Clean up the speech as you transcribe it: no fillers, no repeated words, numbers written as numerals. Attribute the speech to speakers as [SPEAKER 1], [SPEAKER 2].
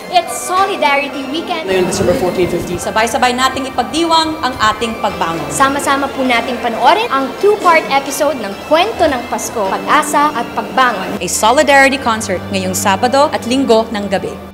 [SPEAKER 1] It's Solidarity Weekend.
[SPEAKER 2] Ngayon, December 14-15.
[SPEAKER 3] Sabay-sabay nating ipagdiwang ang ating pagbangon.
[SPEAKER 1] Sama-sama po nating panoorin ang two-part episode ng Kwento ng Pasko, Pag-asa at Pagbangon.
[SPEAKER 3] A solidarity concert ngayong Sabado at Linggo ng gabi.